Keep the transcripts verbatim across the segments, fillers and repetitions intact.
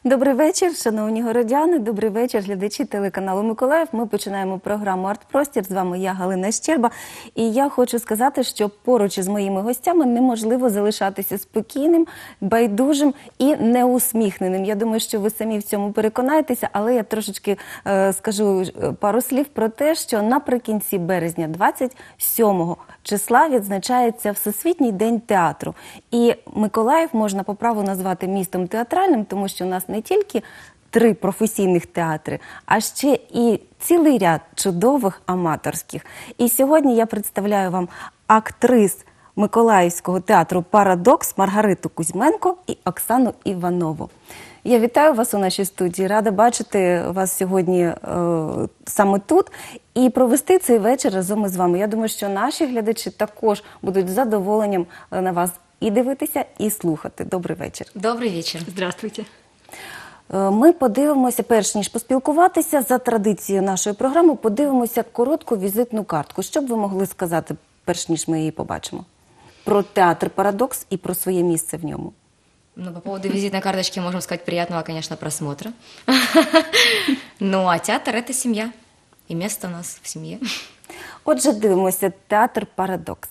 Добрий вечір, шановні городяни, добрий вечір, глядачі телеканалу Миколаїв. Ми починаємо програму «Арт-простір». З вами я, Галина Щерба. І я хочу сказати, що поруч із моїми гостями неможливо залишатися спокійним, байдужим і неусміхненим. Я думаю, що ви самі в цьому переконаєтеся, але я трошечки е, скажу пару слів про те, що наприкінці березня, двадцять сьомого числа, відзначається Всесвітній день театру. І Миколаїв можна по праву назвати містом театральним, тому що у нас не тільки три професійних театри, а ще і цілий ряд чудових аматорських. І сьогодні я представляю вам актрис Миколаївського театру «Парадокс» Маргариту Кузьменко і Оксану Іванову. Я вітаю вас у нашій студії, рада бачити вас сьогодні е, саме тут і провести цей вечір разом із вами. Я думаю, що наші глядачі також будуть з задоволенням на вас і дивитися, і слухати. Добрий вечір. Добрий вечір. Здравствуйте. Ми подивимося, перш ніж поспілкуватися, за традицією нашої програми, подивимося коротку візитну картку. Що б ви могли сказати, перш ніж ми її побачимо? Про театр «Парадокс» і про своє місце в ньому. Ну, по поводу визитной карточки можем сказать приятного, конечно, просмотра. Ну, а театр – это семья. И место у нас в семье. Отже, дивимося театр «Парадокс».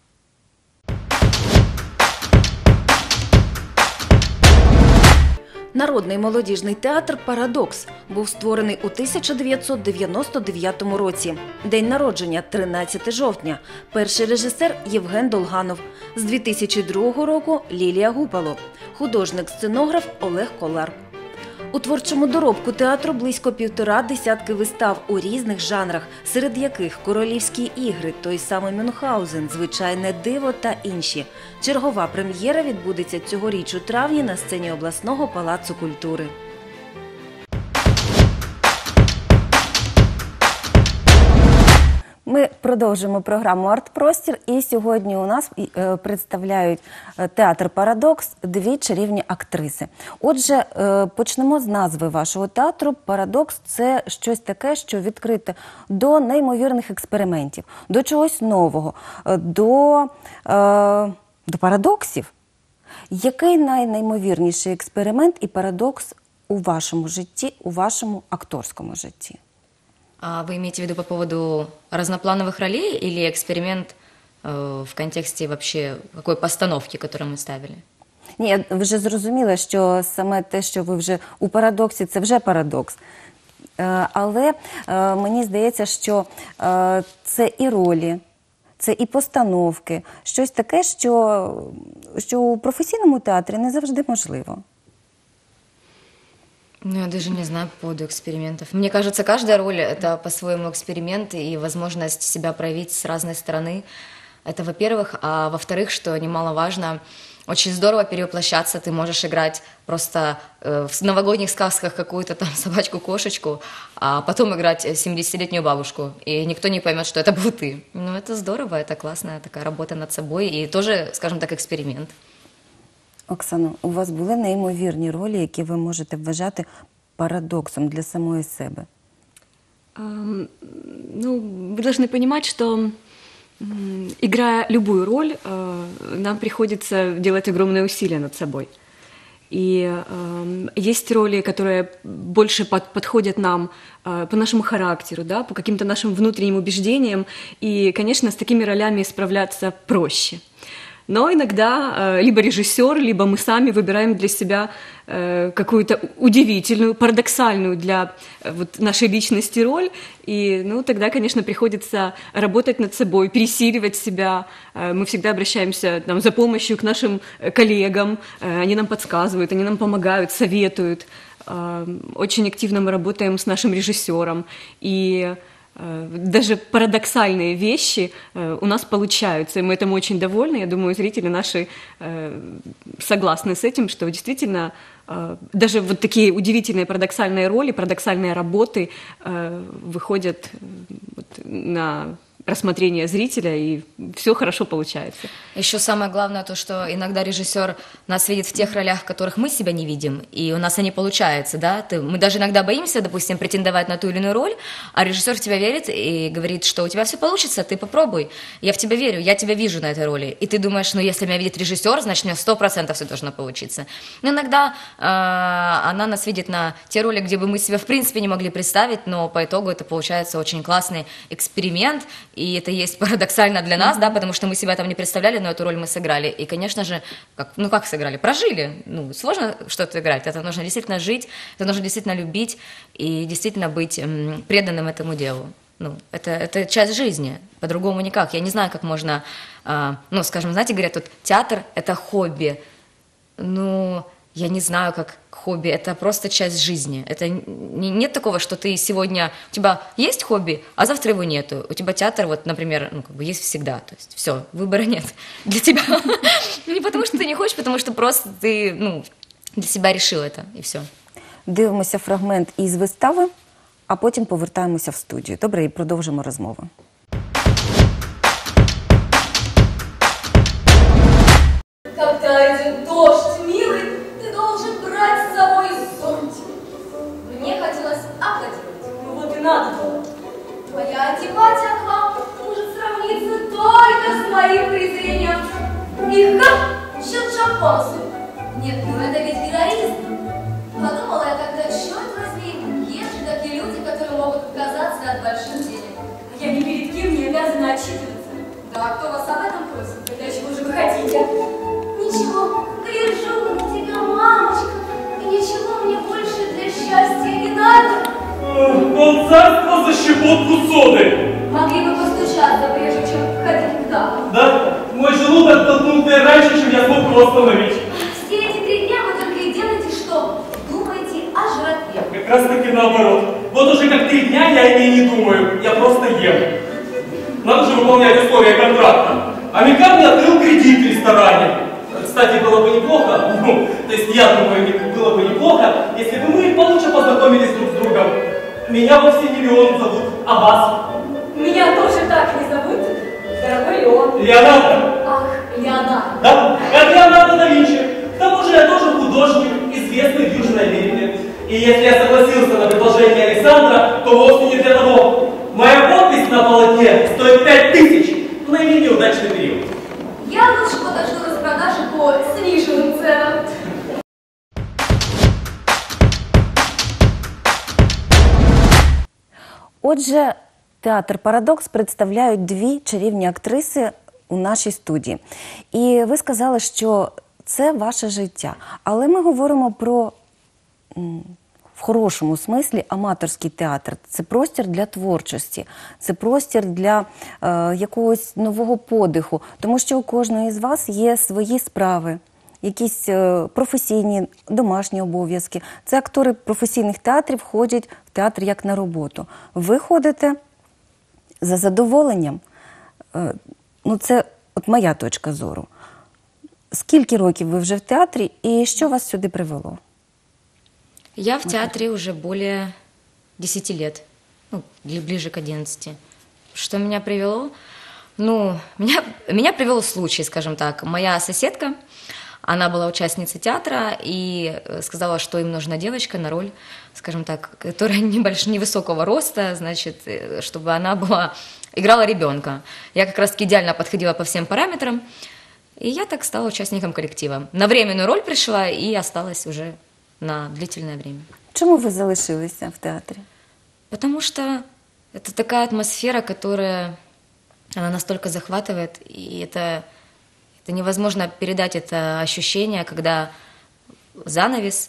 Народний молодіжний театр «Парадокс» був створений у тисяча дев'ятсот дев'яносто дев'ятому році. День народження – тринадцяте жовтня. Перший режисер – Євген Долганов. З дві тисячі другого року – Лілія Гупало. Художник-сценограф – Олег Колар. У творчому доробку театру близько півтора десятки вистав у різних жанрах, серед яких «Королівські ігри», той самий «Мюнхгаузен», «Звичайне диво» та інші. Чергова прем'єра відбудеться цьогоріч у травні на сцені обласного палацу культури. Ми продовжуємо програму «Арт-простір», і сьогодні у нас представляють театр «Парадокс» дві чарівні актриси. Отже, почнемо з назви вашого театру. «Парадокс» – це щось таке, що відкрите до неймовірних експериментів, до чогось нового, до, до парадоксів. Який найнеймовірніший експеримент і парадокс у вашому житті, у вашому акторському житті? А вы имеете в виду по поводу разноплановых ролей или эксперимент э, в контексте вообще какой постановки, которую мы ставили? Ні, ви вже зрозуміли, що саме те, що ви вже у парадоксі, це вже парадокс. Е, але е, мені здається, що е, це і ролі, це і постановки, щось таке, що, що у професійному театрі не завжди можливо. Ну, я даже не знаю по поводу экспериментов. Мне кажется, каждая роль – это по-своему эксперимент и возможность себя проявить с разной стороны. Это, во-первых. А во-вторых, что немаловажно, очень здорово перевоплощаться. Ты можешь играть просто э, в новогодних сказках какую-то там собачку-кошечку, а потом играть семидесятилетнюю бабушку. И никто не поймет, что это был ты. Ну, это здорово, это классная такая работа над собой. И тоже, скажем так, эксперимент. Оксано, у вас були неймовірні ролі, які ви можете вважати парадоксом для самої себе? Um, ну, вы должны понимать, что играя любую роль, нам приходится делать огромные усилия над собой. И э, есть роли, которые больше под, подходят нам э, по нашему характеру, да, по каким-то нашим внутренним убеждениям. И, конечно, с такими ролями справляться проще. Но иногда э, либо режиссер, либо мы сами выбираем для себя э, какую-то удивительную, парадоксальную для э, вот, нашей личности роль. И ну, тогда, конечно, приходится работать над собой, пересиливать себя. Э, мы всегда обращаемся там, за помощью к нашим коллегам. Э, они нам подсказывают, они нам помогают, советуют. Э, очень активно мы работаем с нашим режиссером. И даже парадоксальные вещи у нас получаются, и мы этому очень довольны. Я думаю, зрители наши согласны с этим, что действительно даже вот такие удивительные парадоксальные роли, парадоксальные работы выходят на рассмотрения зрителя, и все хорошо получается. Еще самое главное то, что иногда режиссер нас видит в тех ролях, в которых мы себя не видим, и у нас они получаются, да. Ты, мы даже иногда боимся, допустим, претендовать на ту или иную роль, а режиссер в тебя верит и говорит, что у тебя все получится, ты попробуй. Я в тебя верю, я тебя вижу на этой роли. И ты думаешь, ну если меня видит режиссер, значит, у меня сто процентов все должно получиться. Но иногда э, она нас видит на те роли, где бы мы себя в принципе не могли представить, но по итогу это получается очень классный эксперимент, и это есть парадоксально для нас, да, потому что мы себя там не представляли, но эту роль мы сыграли. И, конечно же, как, ну как сыграли? Прожили. Ну, сложно что-то играть. Это нужно действительно жить, это нужно действительно любить и действительно быть м, преданным этому делу. Ну, это, это часть жизни, по-другому никак. Я не знаю, как можно, э, ну, скажем, знаете, говорят, тут театр – это хобби. Ну, я не знаю, как хобби, это просто часть жизни. Это не, нет такого, что ты сегодня, у тебя есть хобби, а завтра его нету. У тебя театр, вот, например, ну, как бы есть всегда. То есть все, выбора нет для тебя. Не потому, что ты не хочешь, потому что просто ты, ну, для себя решил это, и все. Дивимося фрагмент із вистави, а потім повертаємося в студію. Добре, і продовжимо розмову. Когда идет дождь, милый, ты должен брать с собой зонтик. Мне хотелось аплодировать, ну вот и надо было. Твоя антипатия к вам может сравниться только с моим презрением. И как щелчок по носу. Нет, ну это ведь героизм. Подумала я тогда, черт возьми, есть же такие люди, которые могут отказаться от больших денег. А я ни перед кем не обязана отчитываться. Да, кто вас об этом просит? Тогда чего же вы хотите? Ничего, гляжу на тебя, мамочка, и ничего мне больше для счастья не надо. Он царство за щепотку соды. Могли бы постучаться, прежде чем входить в дом. Да? Мой желудок толкнутый раньше, чем я смог его остановить. Все эти три дня вы только и делаете, что думаете о жратве. Как раз таки наоборот. Вот уже как три дня я о ней не думаю, я просто ем. Надо же выполнять условия контракта. А Мика мне открыл кредит в ресторане. Кстати, было бы неплохо, ну, то есть я думаю, было бы неплохо, если бы мы получше познакомились друг с другом. Меня вовсе не Леон зовут, а вас. Меня тоже так не зовут, дорогой Леон. Леонардо. Ах, Леонардо. Да, как Леонардо да Винчи. К тому же я тоже художник, известный в Южной Америке. И если я согласился на предложение Александра, то вовсе не для того. Моя подпись на полотне стоит пять тысяч в наименее удачный период. Я лучше подожду распродажи по сниженным ценам. Отже, театр «Парадокс» представляють дві чарівні актриси у нашій студії. І ви сказали, що це ваше життя. Але ми говоримо про, в хорошому смислі, аматорський театр. Це простір для творчості, це простір для е, якогось нового подиху. Тому що у кожної з вас є свої справи, якісь е, професійні, домашні обов'язки. Це актори професійних театрів ходять в театр як на роботу. Ви ходите за задоволенням. Е, ну, це от моя точка зору. Скільки років ви вже в театрі і що вас сюди привело? Я в театре уже более десяти лет, ну, ближе к одиннадцати. Что меня привело? Ну, меня, меня привел случай, скажем так. Моя соседка, она была участницей театра и сказала, что им нужна девочка на роль, скажем так, которая небольш... невысокого роста, значит, чтобы она была, играла ребенка. Я как раз идеально подходила по всем параметрам, и я так стала участником коллектива. На временную роль пришла и осталась уже на длительное время. Чому ви залишилися в театрі? Потому что это такая атмосфера, которая, она настолько захватывает, и это, это невозможно передать это ощущение, когда занавес,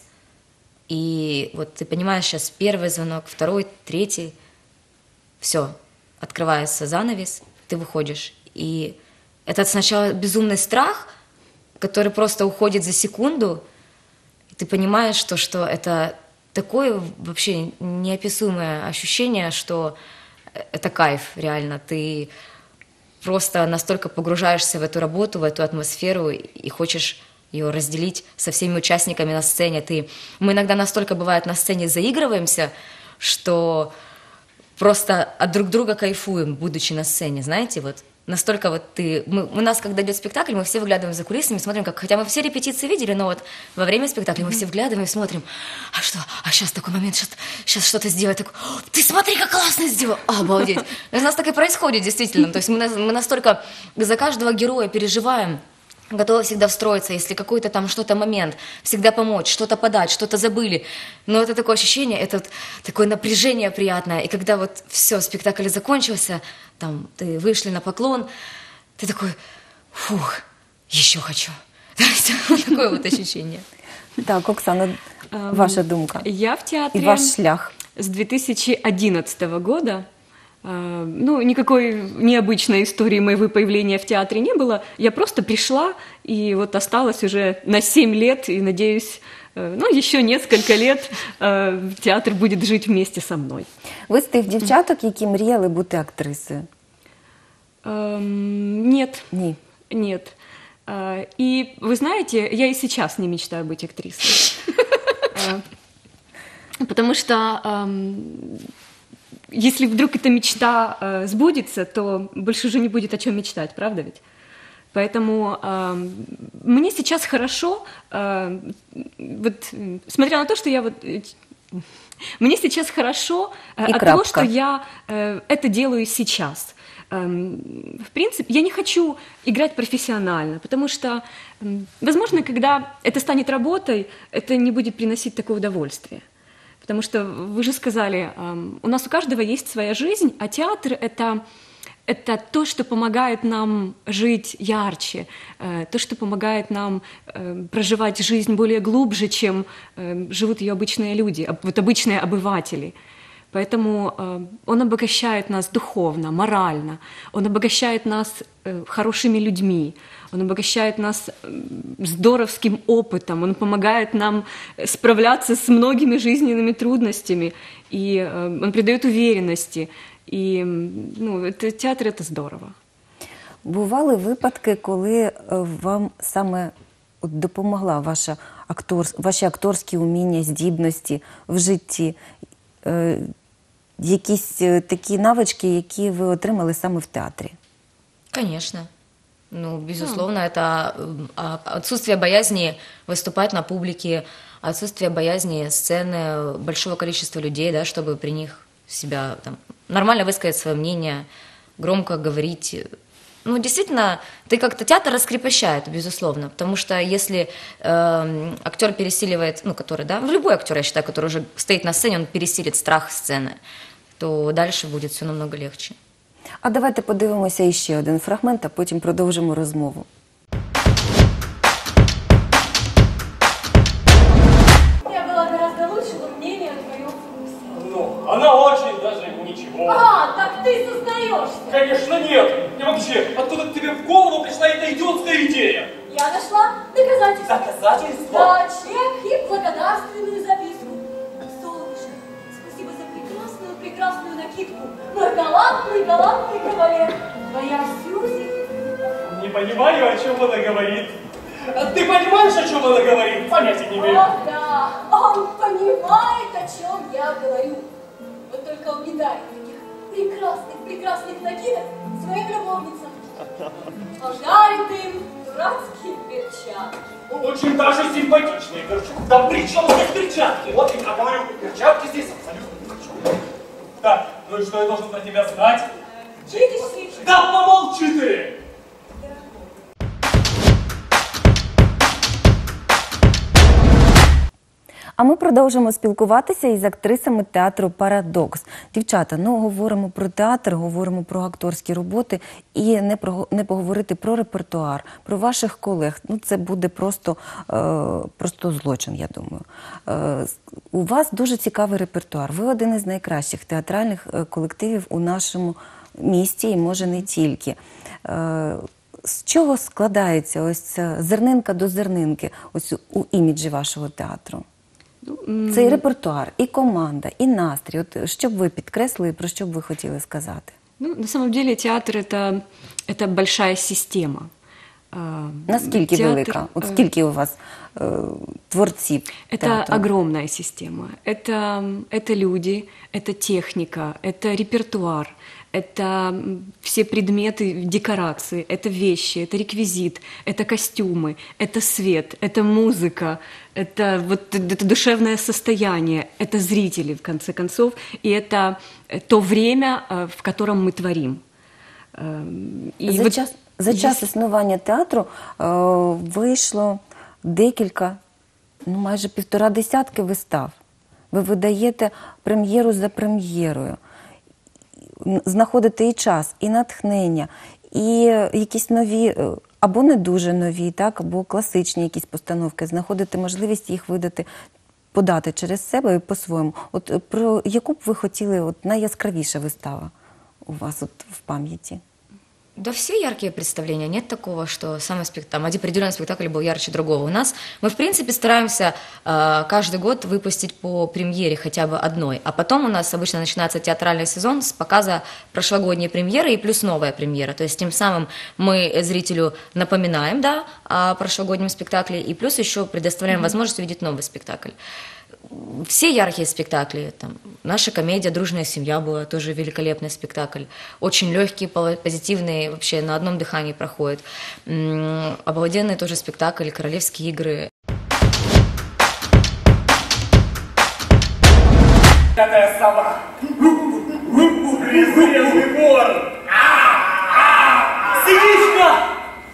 и вот ты понимаешь, сейчас первый звонок, второй, третий, все, открывается занавес, ты выходишь, и это сначала безумный страх, который просто уходит за секунду, и ты понимаешь, что, что это такое вообще неописуемое ощущение, что это кайф, реально. Ты просто настолько погружаешься в эту работу, в эту атмосферу и хочешь ее разделить со всеми участниками на сцене. Ты... Мы иногда настолько, бывает, на сцене заигрываемся, что просто от друг друга кайфуем, будучи на сцене, знаете, вот. Настолько вот ты... Мы, у нас, когда идет спектакль, мы все выглядываем за кулисами, смотрим, как... Хотя мы все репетиции видели, но вот во время спектакля мы все вглядываем и смотрим, а что? А сейчас такой момент, сейчас, сейчас что-то сделать. Такой, ты смотри, как классно сделал! Обалдеть! У нас так и происходит, действительно. То есть мы, мы настолько за каждого героя переживаем, готовы всегда встроиться, если какой-то там что-то момент, всегда помочь, что-то подать, что-то забыли. Но это такое ощущение, это вот такое напряжение приятное. И когда вот все, спектакль закончился, там, ты вышли на поклон, ты такой, фух, еще хочу. Такое вот ощущение. Так, Оксана, ваша думка Я в и театре ваш шлях. с две тысячи одиннадцатого года. Э, Ну, никакой необычной истории моего появления в театре не было. Я просто пришла и вот осталась уже на семь лет, и, надеюсь, э, ну, еще несколько лет э, театр будет жить вместе со мной. Ви з тих дівчаток, які мріяли бути актрисою? Эм, Нет, Ні. нет. Э, И вы знаете, я и сейчас не мечтаю быть актрисой. Э, Потому что эм, если вдруг эта мечта э, сбудется, то больше уже не будет о чем мечтать, правда ведь? Поэтому э, мне сейчас хорошо, э, вот, м, смотря на то, что я вот... э, ч- Мне сейчас хорошо э, И от крапка. того, что я э, это делаю сейчас. Эм, В принципе, я не хочу играть профессионально, потому что, м, возможно, когда это станет работой, это не будет приносить такое удовольствие. Потому что вы же сказали, эм, у нас у каждого есть своя жизнь, а театр — это, это то, что помогает нам жить ярче, э, то, что помогает нам э, проживать жизнь более глубже, чем э, живут ее обычные люди, об- вот обычные обыватели. Поэтому э, он обогащает нас духовно, морально, он обогащает нас э, хорошими людьми, он обогащает нас э, здоровским опытом, он помогает нам справляться с многими жизненными трудностями, и э, он придает уверенности. И м, ну, это, театр — это здорово. Бували випадки, коли е, вам саме от допомогла ваша актор, ваші акторські уміння, здібності в житті? Е, Якісь е, такі навички, які ви отримали саме в театрі? Конечно. Ну, безусловно, это м, а, отсутствие боязни выступать на публике, отсутствие боязни сцены, большого количества людей, да, чтобы при них себя там, нормально высказать свое мнение, громко говорить. Ну, действительно, ты как-то театр раскрепощает, безусловно, потому что если э, актер пересиливает, ну, который, да, ну, любой актер, я считаю, который уже стоит на сцене, он пересилит страх сцены, то дальше будет все намного легче. А давайте подивимося іще один фрагмент, а потім продовжимо розмову. Я была гораздо лучшего мнения о твоем вкусе. Ну, она очень даже ничего. А, так ты сознаешься. Конечно, нет. И вообще, откуда к тебе в голову пришла эта идиотская идея? Я нашла доказательства. Доказательства? Да, чек и благодарственную записку. Солнышко, спасибо за прекрасную, прекрасную накидку. Мой галантный, галантный кавалер. Твоя Сьюзи. Не понимаю, о чем она говорит. А ты понимаешь, о чем она говорит? Понятия не имею. О, да, он понимает, о чем я говорю. Вот только он не дарит таких прекрасных, прекрасных накидок своим любовницам. Он дарит им дурацкие перчатки. Очень даже симпатичные перчатки. Да при чем здесь перчатки? Вот я говорю, перчатки здесь абсолютно ни при чем. Так, ну и что я должен про тебя знать? Читишь, слышишь? Да помолчи ты! А ми продовжимо спілкуватися із актрисами театру «Парадокс». Дівчата, ну говоримо про театр, говоримо про акторські роботи і не, про, не поговорити про репертуар, про ваших колег. Ну це буде просто, е, просто злочин, я думаю. Е, у вас дуже цікавий репертуар. Ви один із найкращих театральних е, колективів у нашому місті і, може, не тільки. Е, з чого складається ось ця зернинка до зернинки ось у іміджі вашого театру? Це і репертуар, і команда, і настрій. От що б ви підкреслили, про що б ви хотіли сказати? Ну, на самом деле театр — это, это большая система. э, Наскільки театр, велика? От э, скільки у вас е, творців Это театру? огромная система. Это, это люди, это техника, это репертуар, это м, все предметы декорации, это вещи, это реквизит, это костюмы, это свет, это музыка, это, вот, это душевное состояние, это зрители, в конце концов, и это э, то время, э, в котором мы творим. Эм, И За, вот час, за час існування театру е, вийшло декілька, ну майже півтора десятки вистав. Ви видаєте прем'єру за прем'єрою. Знаходите і час, і натхнення, і якісь нові, е, або не дуже нові, так, або класичні якісь постановки. Знаходите можливість їх видати, подати через себе і по-своєму. От е, про яку б ви хотіли, от найяскравіша вистава у вас от в пам'яті? Да, все яркие представления. Нет такого, что самый спектакль, там, один определенный спектакль был ярче другого. У нас мы, в принципе, стараемся э, каждый год выпустить по премьере хотя бы одной. А потом у нас обычно начинается театральный сезон с показа прошлогодней премьеры и плюс новая премьера. То есть тем самым мы зрителю напоминаем, да, о прошлогоднем спектакле и плюс еще предоставляем mm-hmm. возможность увидеть новый спектакль. Все яркие спектакли, там, наша комедия «Дружная семья» была тоже великолепный спектакль, очень легкий, позитивный, вообще на одном дыхании проходит. М-м, обалденный тоже спектакль «Королевские игры». Какая сова! Презренный ворон! Синичка!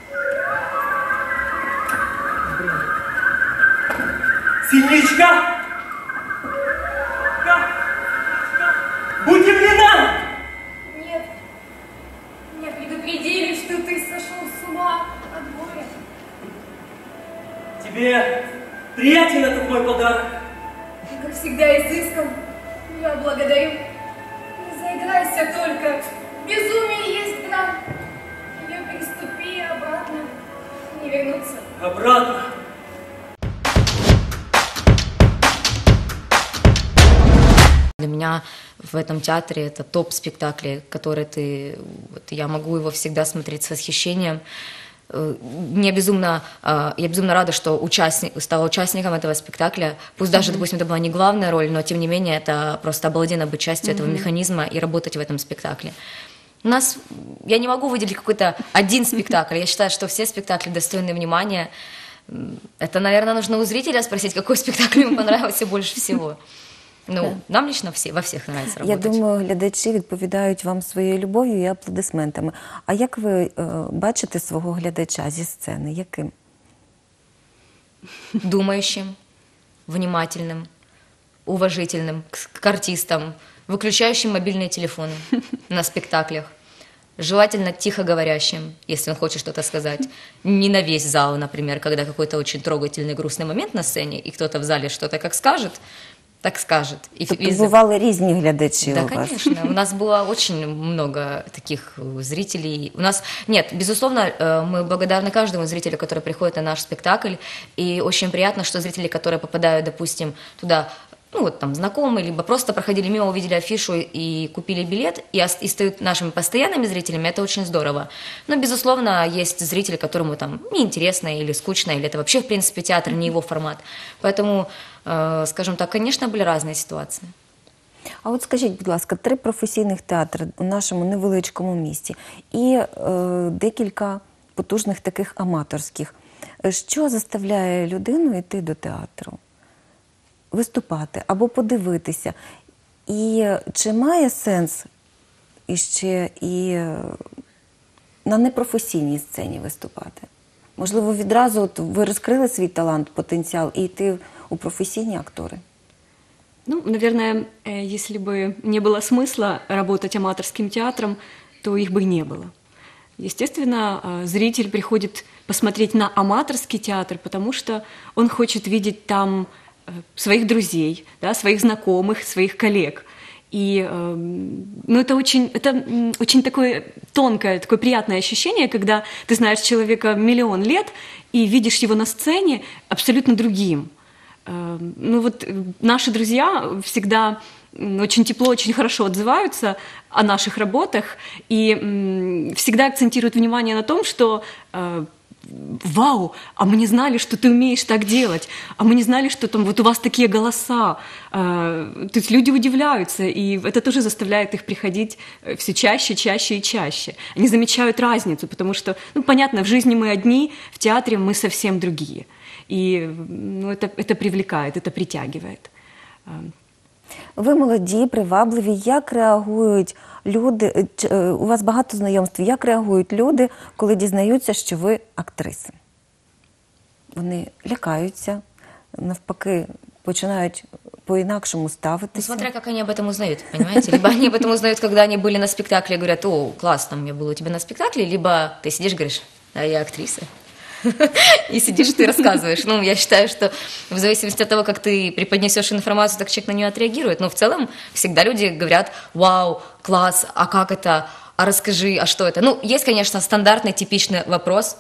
Синичка! Удивлена! Нет, меня предупредили, что ты сошел с ума от горя. Тебе приятен этот мой подарок? Ты, как всегда, изыскан. Я благодарю. Не заиграйся только. Безумие есть грань. Ее переступи и обратно не вернуться. Обратно. Для меня в этом театре это топ спектакли, который ты, вот, я могу его всегда смотреть с восхищением. Мне безумно, я безумно рада, что участник, стала участником этого спектакля. Пусть даже, mm-hmm. допустим, это была не главная роль, но тем не менее это просто обалденно быть частью mm-hmm. этого механизма и работать в этом спектакле. У нас, я не могу выделить какой-то один спектакль. Я считаю, что все спектакли достойны внимания. Это, наверное, нужно у зрителя спросить, какой спектакль ему понравился больше всего. Ну, нам лично всі, во всіх нравится работать. Я думаю, глядачі відповідають вам своєю любов'ю і аплодисментами. А як ви е, бачите свого глядача зі сцени? Яким? Думающим, внимательным, уважительным к, к артистам, выключающим мобильные телефоны на спектаклях, желательно тихо говорящим, если он хочет что-то сказать. Не на весь зал, например, когда какой-то очень трогательный, грустный момент на сцене, и кто-то в зале что-то как скажет, так скажет. И Тобто из- бували різні глядачі Да, у вас? конечно. У нас было очень много таких зрителей. У нас, нет, безусловно, мы благодарны каждому зрителю, который приходит на наш спектакль. И очень приятно, что зрители, которые попадают, допустим, туда, ну вот там знакомые, либо просто проходили мимо, увидели афишу и купили билет, и, ос- и стают нашими постоянными зрителями, это очень здорово. Но, безусловно, есть зрители, которому там неинтересно или скучно, или это вообще, в принципе, театр, не его формат. Поэтому, э, скажем так, конечно, были разные ситуации. А от скажіть, будь ласка, три професійних театри у нашому невеличкому місті і е, декілька потужних таких аматорських. Що заставляє людину йти до театру? Виступати або подивитися? І чи має сенс іще і е, на непрофесійній сцені виступати? Можливо, відразу от ви розкрили свій талант, потенціал і йти у професійні актори? Ну, наверное, э, если бы не было смысла работать аматорским театром, то их бы и не было. Естественно, э, зритель приходит посмотреть на аматорский театр, потому что он хочет видеть там э, своих друзей, да, своих знакомых, своих коллег. И э, ну, это, очень, это м, очень такое тонкое, такое приятное ощущение, когда ты знаешь человека миллион лет и видишь его на сцене абсолютно другим. Э, Ну вот э, наши друзья всегда м, очень тепло, очень хорошо отзываются о наших работах и м, всегда акцентируют внимание на том, что э, вау, а мы не знали, что ты умеешь так делать, а мы не знали, что там вот у вас такие голоса. Э, то есть люди удивляются, и это тоже заставляет их приходить все чаще, чаще и чаще. Они замечают разницу, потому что, ну, понятно, в жизни мы одни, в театре мы совсем другие. И ну, это, это привлекает, это притягивает. Ви молоді, привабливі. Як реагують люди? Ч- е, У вас багато знайомств. Як реагують люди, коли дізнаються, що ви актриса? Вони лякаються, навпаки, починають по-інакшому Ну, ставитися. смотря как они об этом узнают, понимаете? Либо они об этом узнают, когда они были на спектакле, и говорят: о, классно, я был у тебя на спектакле, либо ты сидишь, говоришь: а я актриса. И сидишь ты рассказываешь. Ну, я считаю, что в зависимости от того, как ты преподнесешь информацию, так человек на нее отреагирует. Но в целом всегда люди говорят: вау, класс, а как это, а расскажи, а что это? Ну, есть, конечно, стандартный, типичный вопрос: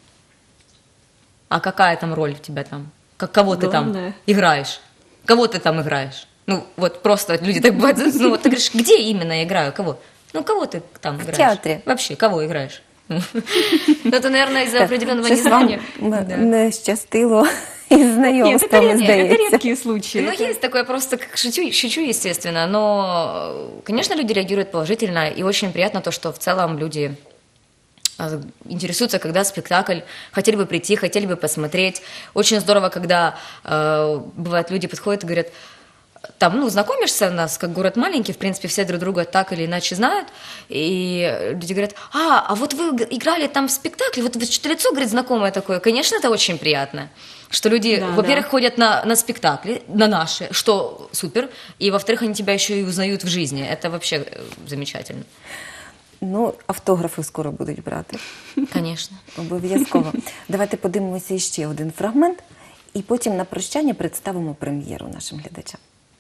а какая там роль у тебя там? Как, кого ты там Главное. играешь? Кого ты там играешь? Ну, вот просто люди так бывают. Ну, вот ты говоришь: где именно я играю, кого? Ну, кого ты там играешь? театре. Вообще, кого играешь? Ну, это, наверное, из-за определенного Щось вам незнания. м- Да. не щастило із Нет, это, знайомствами, редкие, это здається. редкие случаи. Ну, Это- есть такое, просто как шучу, шучу, естественно, но, конечно, люди реагируют положительно, и очень приятно то, что в целом люди а, интересуются, когда спектакль, хотели бы прийти, хотели бы посмотреть. Очень здорово, когда, э, бывает, люди подходят и говорят: там, ну, знакомишься у нас, как город маленький, в принципе, все друг друга так или иначе знают, и люди говорят: а, а вот вы г- играли там в спектакле, вот что-то лицо, говорит, знакомое такое. Конечно, это очень приятно, что люди, Да, во-первых, да. ходят на, на спектакли, на наши, что супер, и, во-вторых, они тебя еще и узнают в жизни, это вообще э, замечательно, Ну, автографи скоро будуть брати. конечно. Обов'язково. Давайте подивимося іще один фрагмент, і потім на прощання представимо прем'єру нашим глядачам.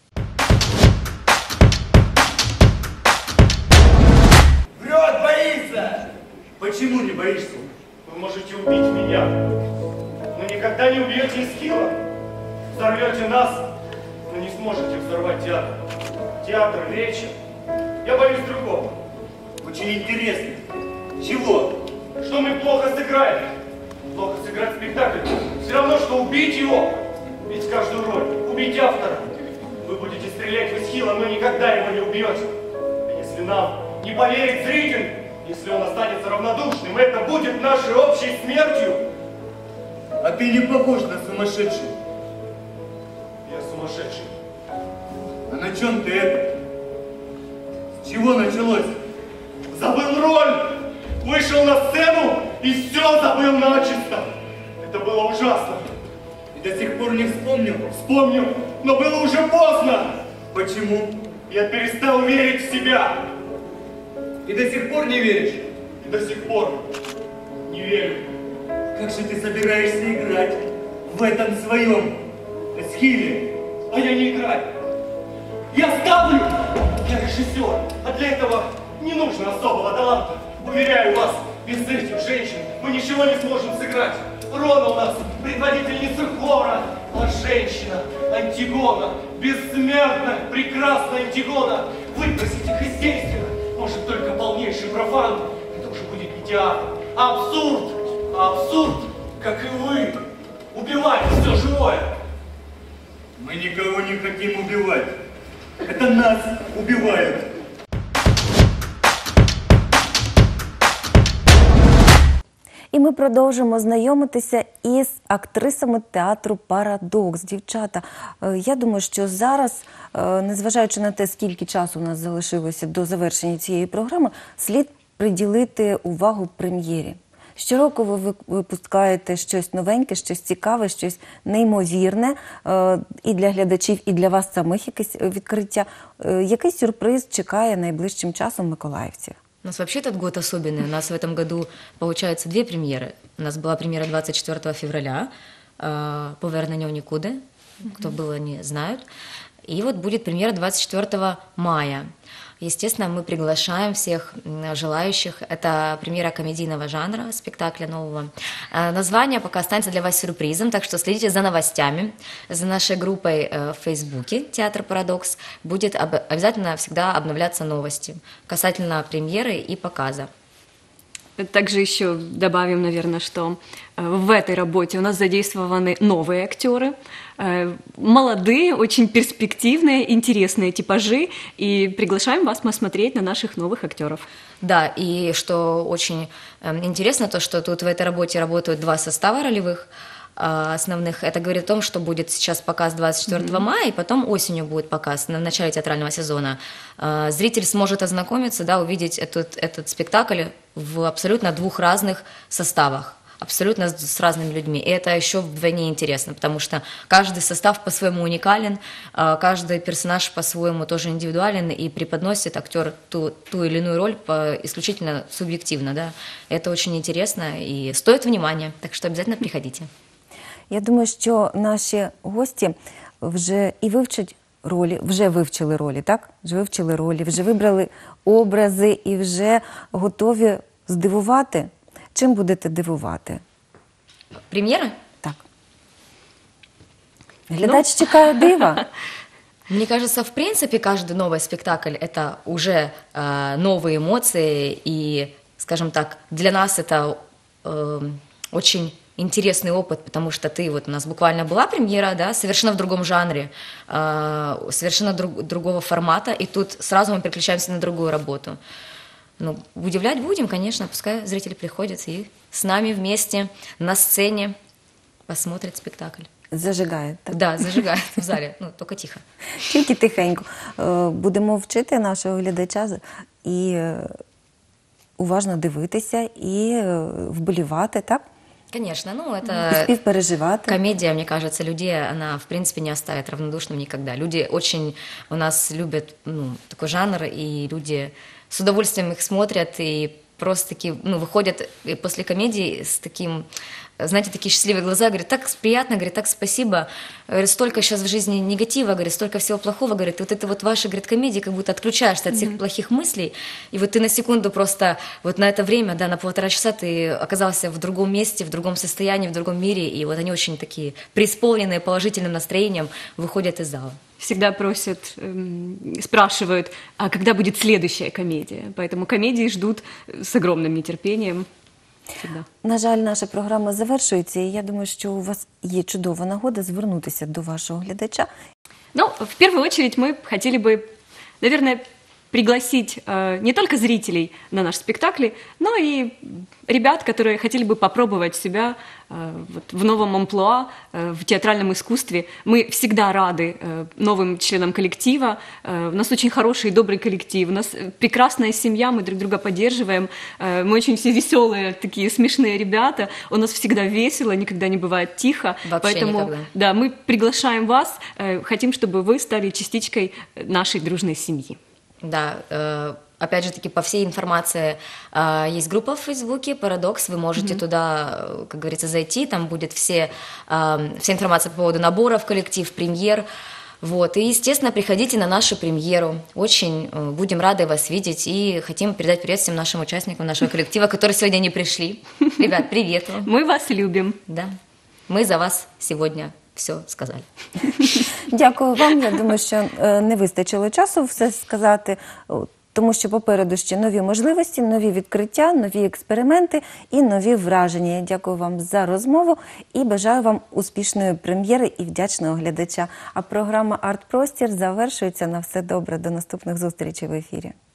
Врет, боится! Почему не боишься? Вы можете убить меня, но никогда не убьете Эскила. Взорвете нас, но не сможете взорвать театр. Театр вечер. Я боюсь другого. Очень интересно. Чего? Что мы плохо сыграли. Плохо сыграть спектакль. Все равно, что убить его. Ведь каждую роль. Убить автора. Вы будете стрелять в Эсхила, но никогда его не убьете. А если нам не поверит зритель, если он останется равнодушным, это будет нашей общей смертью. А ты не похож на сумасшедший. Я сумасшедший. А на чем ты это? С чего началось? Забыл роль! Вышел на сцену и все забыл начисто. Это было ужасно. И до сих пор не вспомнил? Вспомнил, но было уже поздно. Почему? Я перестал верить в себя. И до сих пор не веришь? И до сих пор не верю. Как же ты собираешься играть в этом своем Эсхиле? А я не играю. Я ставлю. Я режиссер. А для этого не нужно особого таланта. Уверяю вас, без этих женщин мы ничего не сможем сыграть. Рона у нас предводительница хора, а женщина Антигона, бессмертная, прекрасная Антигона. Выбросить их из действия может только полнейший профан. Это уже будет не театр, а абсурд. А абсурд, как и вы, убивает все живое. Мы никого не хотим убивать. Это нас убивают. І ми продовжимо знайомитися із актрисами театру «Парадокс». Дівчата, е, я думаю, що зараз, е, незважаючи на те, скільки часу у нас залишилося до завершення цієї програми, слід приділити увагу прем'єрі. Щороку ви ви- випускаєте щось новеньке, щось цікаве, щось неймовірне е, і для глядачів, і для вас самих якесь відкриття. Е, Який сюрприз чекає найближчим часом миколаївців? У нас вообще этот год особенный. У нас в этом году, получается, две премьеры. У нас была премьера двадцать четвёртого февраля э, «Повернення у нікуди», кто было, не знают. И вот будет премьера двадцать четвёртого мая. Естественно, мы приглашаем всех м, желающих. Это премьера комедийного жанра, спектакля нового. Э, Название пока останется для вас сюрпризом, так что следите за новостями, за нашей группой э, в Фейсбуке «Театр Парадокс». Будет об- обязательно всегда обновляться новости касательно премьеры и показа. Также еще добавим, наверное, что э, в этой работе у нас задействованы новые актеры, э, молодые, очень перспективные, интересные типажи, и приглашаем вас посмотреть на наших новых актеров. Да, и что очень э, интересно, то, что тут в этой работе работают два состава ролевых э, основных. Это говорит о том, что будет сейчас показ двадцать четвёртого мая, и потом осенью будет показ на в начале театрального сезона. Э, зритель сможет ознакомиться, да, увидеть этот, этот спектакль в абсолютно двух разных составах, абсолютно с, с разными людьми. И это еще вдвойне интересно, потому что каждый состав по-своему уникален, э, каждый персонаж по-своему тоже индивидуален и преподносит актер ту, ту или иную роль по, исключительно субъективно. Да. Это очень интересно и стоит внимания, так что обязательно приходите. Я думаю, що наші гості вже і вивчать ролі, вже вивчили ролі, так? Вже вивчили ролі, вже вибрали образи і вже готові здивувати. Чим будете дивувати? Премьера? Так. Глядач чекає дива. Мне кажется, в принципе, каждый новый спектакль – это уже э, новые эмоции, и, скажем так, для нас это э, очень интересный опыт, потому что ты, вот у нас буквально была премьера, да, совершенно в другом жанре, э, совершенно друг, другого формата, и тут сразу мы переключаемся на другую работу. Ну, удивлять будем, конечно, пускай зрители приходят и с нами вместе на сцене посмотрят спектакль. Зажигає, так? Да, зажигают в зале, ну, только тихо. Тільки тихенько. Е, Будемо вчити нашого глядача і е, уважно дивитися, і е, вболівати, так? Конечно, ну, І это... співпереживати. Комедия, мне кажется, людей, она, в принципе, не оставит равнодушным никогда. Люди очень у нас любят, ну, такой жанр, и люди с удовольствием их смотрят, и просто-таки, ну, выходят после комедии с таким, знаете, такие счастливые глаза, говорят, так приятно, говорит, так спасибо, говорит, столько сейчас в жизни негатива, говорит, столько всего плохого, говорит, и вот это вот ваша, говорит, комедия, как будто отключаешься от всех mm-hmm. плохих мыслей, и вот ты на секунду просто, вот на это время, да, на полтора часа ты оказался в другом месте, в другом состоянии, в другом мире, и вот они очень такие преисполненные положительным настроением выходят из зала. Всегда просят, эм, спрашивают, а когда будет следующая комедия? Поэтому комедии ждут с огромным нетерпением. Всегда. На жаль, наша програма завершується, і я думаю, що у вас є чудова нагода звернутися до вашого глядача. Ну, в первую очередь мы хотели бы, наверное, пригласить э, не только зрителей на наш спектакль, но и ребят, которые хотели бы попробовать себя э, вот, в новом амплуа, э, в театральном искусстве. Мы всегда рады э, новым членам коллектива. Э, у нас очень хороший и добрый коллектив. У нас прекрасная семья, мы друг друга поддерживаем. Э, мы очень все веселые, такие смешные ребята. У нас всегда весело, никогда не бывает тихо. Вообще Поэтому никогда. да, мы приглашаем вас, э, хотим, чтобы вы стали частичкой нашей дружной семьи. Да, э, опять же таки, по всей информации э, есть группа в Фейсбуке «Парадокс», вы можете mm-hmm. туда, как говорится, зайти, там будет все, э, вся информация по поводу набора в коллектив, премьер, вот, и, естественно, приходите на нашу премьеру, очень э, будем рады вас видеть и хотим передать привет всем нашим участникам нашего коллектива, которые сегодня не пришли. Ребят, привет вам. Мы вас любим. Да, мы за вас сегодня все сказали. Дякую вам. Я думаю, що е, не вистачило часу все сказати, о, тому що попереду ще нові можливості, нові відкриття, нові експерименти і нові враження. Я дякую вам за розмову і бажаю вам успішної прем'єри і вдячного глядача. А програма «Арт-простір» завершується. На все добре. До наступних зустрічей в ефірі.